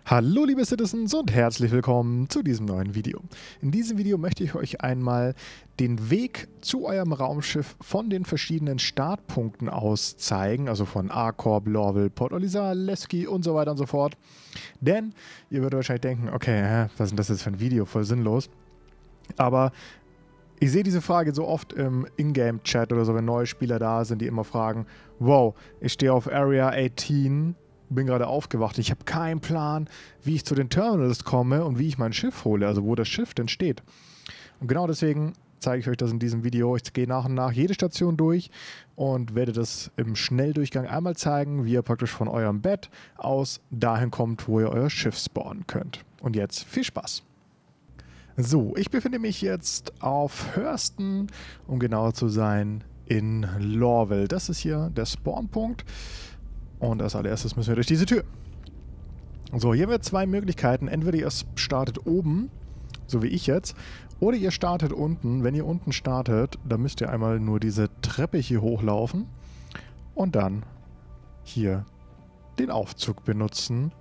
Hallo liebe Citizens und herzlich willkommen zu diesem neuen Video. In diesem Video möchte ich euch einmal den Weg zu eurem Raumschiff von den verschiedenen Startpunkten aus zeigen, also von A-Corp, Lorville, Port Olisar, Levski und so weiter und so fort. Denn ihr würdet wahrscheinlich denken, okay, was ist denn das jetzt für ein Video, voll sinnlos. Aber ich sehe diese Frage so oft im Ingame-Chat oder so, wenn neue Spieler da sind, die immer fragen, wow, ich stehe auf Area 18, bin gerade aufgewacht, ich habe keinen Plan, wie ich zu den Terminals komme und wie ich mein Schiff hole, also wo das Schiff denn steht. Und genau deswegen zeige ich euch das in diesem Video. Ich gehe nach und nach jede Station durch und werde das im Schnelldurchgang einmal zeigen, wie ihr praktisch von eurem Bett aus dahin kommt, wo ihr euer Schiff spawnen könnt. Und jetzt viel Spaß! So, ich befinde mich jetzt auf Hurston, um genauer zu sein, in Lorville. Das ist hier der Spawnpunkt. Und als allererstes müssen wir durch diese Tür. So, hier haben wir zwei Möglichkeiten. Entweder ihr startet oben, so wie ich jetzt, oder ihr startet unten. Wenn ihr unten startet, dann müsst ihr einmal nur diese Treppe hier hochlaufen und dann hier den Aufzug benutzen.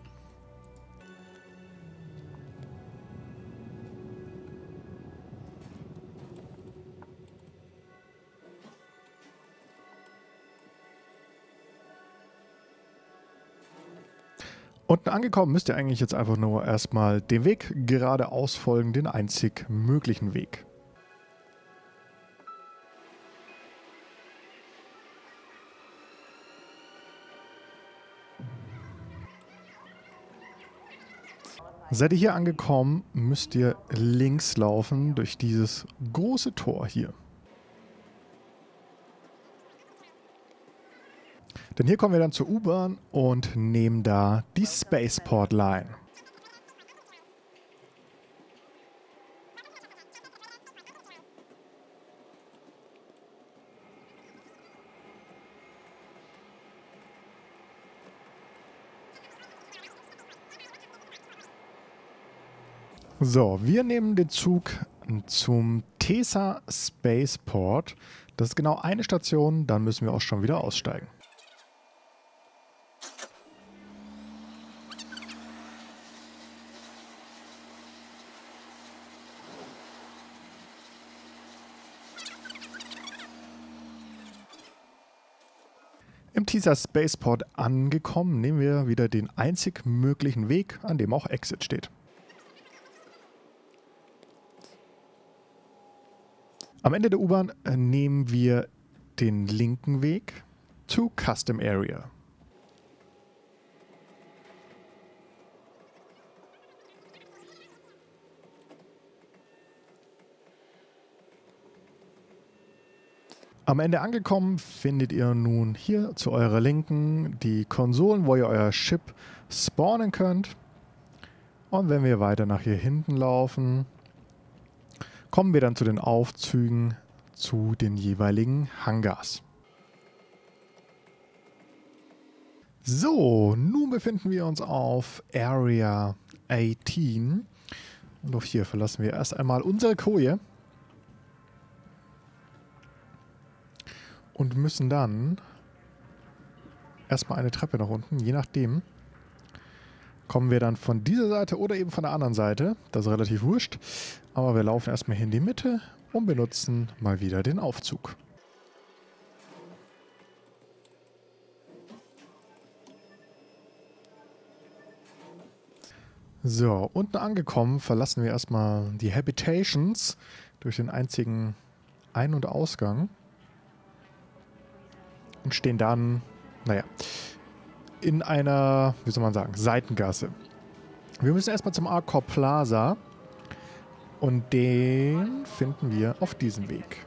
Unten angekommen müsst ihr eigentlich jetzt einfach nur erstmal den Weg geradeaus folgen, den einzig möglichen Weg. Seid ihr hier angekommen, müsst ihr links laufen durch dieses große Tor hier. Denn hier kommen wir dann zur U-Bahn und nehmen da die Spaceport Line. So, wir nehmen den Zug zum Tesa Spaceport. Das ist genau eine Station, dann müssen wir auch schon wieder aussteigen. Im Tesa Spaceport angekommen, nehmen wir wieder den einzig möglichen Weg, an dem auch Exit steht. Am Ende der U-Bahn nehmen wir den linken Weg to Custom Area. Am Ende angekommen findet ihr nun hier zu eurer Linken die Konsolen, wo ihr euer Ship spawnen könnt. Und wenn wir weiter nach hier hinten laufen, kommen wir dann zu den Aufzügen zu den jeweiligen Hangars. So, nun befinden wir uns auf Area 18. Und auch hier verlassen wir erst einmal unsere Koje. Und müssen dann erstmal eine Treppe nach unten, je nachdem. Kommen wir dann von dieser Seite oder eben von der anderen Seite. Das ist relativ wurscht. Aber wir laufen erstmal hier in die Mitte und benutzen mal wieder den Aufzug. So, unten angekommen verlassen wir erstmal die Habitations durch den einzigen Ein- und Ausgang. Und stehen dann, naja, in einer, wie soll man sagen, Seitengasse. Wir müssen erstmal zum A-Corp Plaza und den finden wir auf diesem Weg.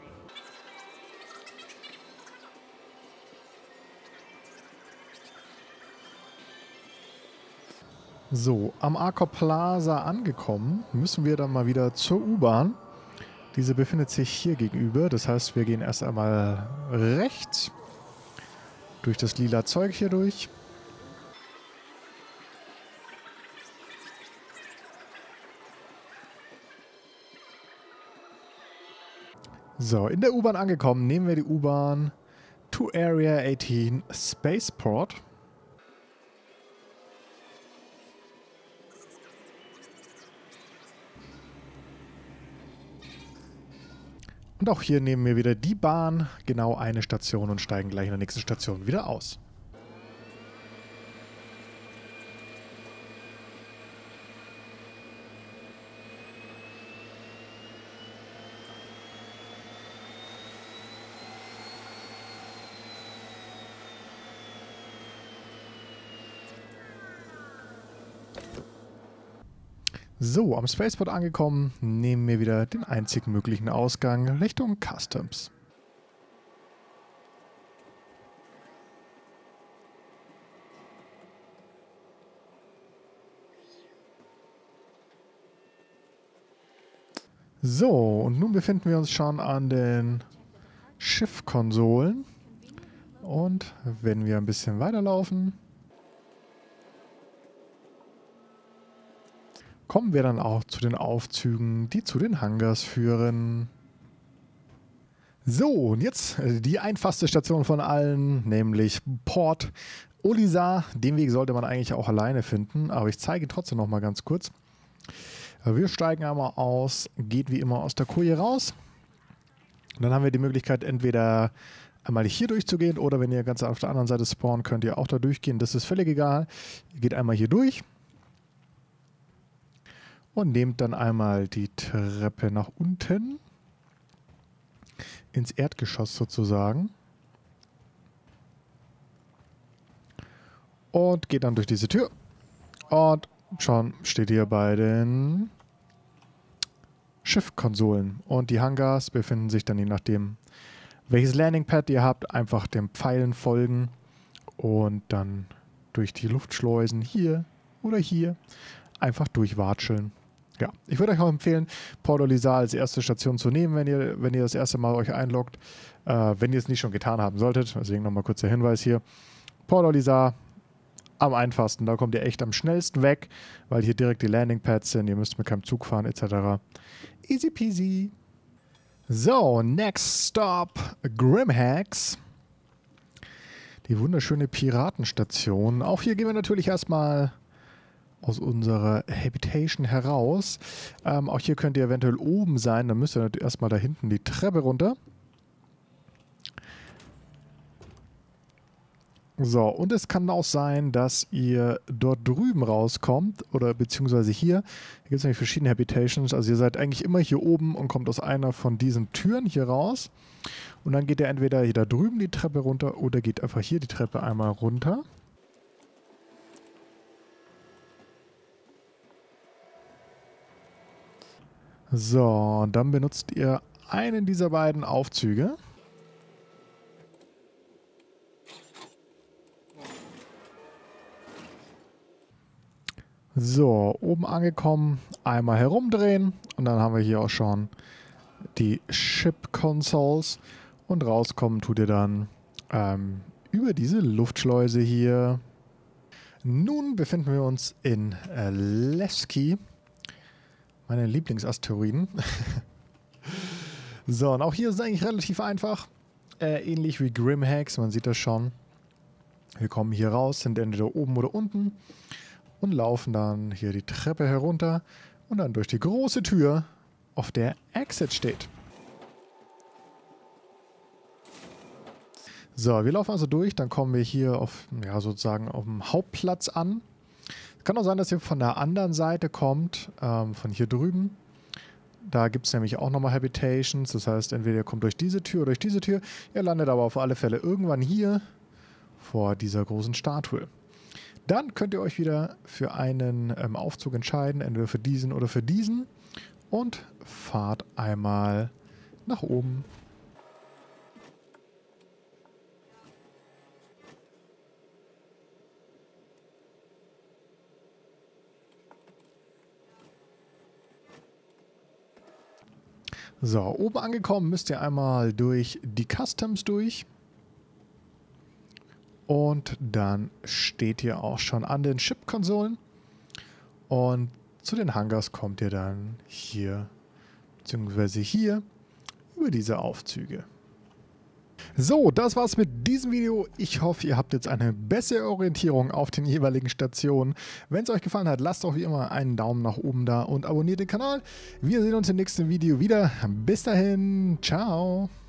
So, am A-Corp Plaza angekommen, müssen wir dann mal wieder zur U-Bahn. Diese befindet sich hier gegenüber, das heißt, wir gehen erst einmal rechts durch das lila Zeug hier durch. So, in der U-Bahn angekommen, nehmen wir die U-Bahn to Area 18 Spaceport. Und auch hier nehmen wir wieder die Bahn, genau eine Station und steigen gleich in der nächsten Station wieder aus. So, am Spaceport angekommen, nehmen wir wieder den einzig möglichen Ausgang Richtung Customs. So, und nun befinden wir uns schon an den Schiffkonsolen. Und wenn wir ein bisschen weiterlaufen, kommen wir dann auch zu den Aufzügen, die zu den Hangars führen. So, und jetzt die einfachste Station von allen, nämlich Port Olisar. Den Weg sollte man eigentlich auch alleine finden, aber ich zeige trotzdem noch mal ganz kurz. Wir steigen einmal aus, geht wie immer aus der Koje raus. Und dann haben wir die Möglichkeit, entweder einmal hier durchzugehen oder wenn ihr ganz auf der anderen Seite spawnen, könnt ihr auch da durchgehen. Das ist völlig egal. Ihr geht einmal hier durch. Und nehmt dann einmal die Treppe nach unten, ins Erdgeschoss sozusagen. Und geht dann durch diese Tür. Und schon steht ihr bei den Schiffkonsolen. Und die Hangars befinden sich dann je nachdem, welches Landingpad ihr habt, einfach den Pfeilen folgen und dann durch die Luftschleusen hier oder hier einfach durchwatscheln. Ja, ich würde euch auch empfehlen, Port Olisar als erste Station zu nehmen, wenn ihr das erste Mal euch einloggt. Wenn ihr es nicht schon getan haben solltet, deswegen nochmal kurz der Hinweis hier. Port Olisar am einfachsten, da kommt ihr echt am schnellsten weg, weil hier direkt die Landingpads sind, ihr müsst mit keinem Zug fahren etc. Easy peasy. So, next stop, Grimhex. Die wunderschöne Piratenstation. Auch hier gehen wir natürlich erstmal aus unserer Habitation heraus. Auch hier könnt ihr eventuell oben sein. Dann müsst ihr erstmal da hinten die Treppe runter. So, und es kann auch sein, dass ihr dort drüben rauskommt oder beziehungsweise hier. Hier gibt es nämlich verschiedene Habitations. Also ihr seid eigentlich immer hier oben und kommt aus einer von diesen Türen hier raus. Und dann geht ihr entweder hier da drüben die Treppe runter oder geht einfach hier die Treppe einmal runter. So, dann benutzt ihr einen dieser beiden Aufzüge. So, oben angekommen, einmal herumdrehen und dann haben wir hier auch schon die Ship Consoles und rauskommen tut ihr dann über diese Luftschleuse hier. Nun befinden wir uns in Levski. Meine Lieblingsasteroiden. So, und auch hier ist es eigentlich relativ einfach. Ähnlich wie Grimhex, man sieht das schon. Wir kommen hier raus, sind entweder oben oder unten und laufen dann hier die Treppe herunter und dann durch die große Tür, auf der Exit steht. So, wir laufen also durch, dann kommen wir hier auf, ja, sozusagen auf dem Hauptplatz an. Kann auch sein, dass ihr von der anderen Seite kommt, von hier drüben. Da gibt es nämlich auch nochmal Habitations. Das heißt, entweder ihr kommt durch diese Tür oder durch diese Tür. Ihr landet aber auf alle Fälle irgendwann hier vor dieser großen Statue. Dann könnt ihr euch wieder für einen Aufzug entscheiden, entweder für diesen oder für diesen. Und fahrt einmal nach oben. So, oben angekommen müsst ihr einmal durch die Customs durch. Und dann steht ihr auch schon an den Chip-Konsolen. Und zu den Hangars kommt ihr dann hier, beziehungsweise hier, über diese Aufzüge. So, das war's mit diesem Video. Ich hoffe, ihr habt jetzt eine bessere Orientierung auf den jeweiligen Stationen. Wenn es euch gefallen hat, lasst doch wie immer einen Daumen nach oben da und abonniert den Kanal. Wir sehen uns im nächsten Video wieder. Bis dahin, ciao.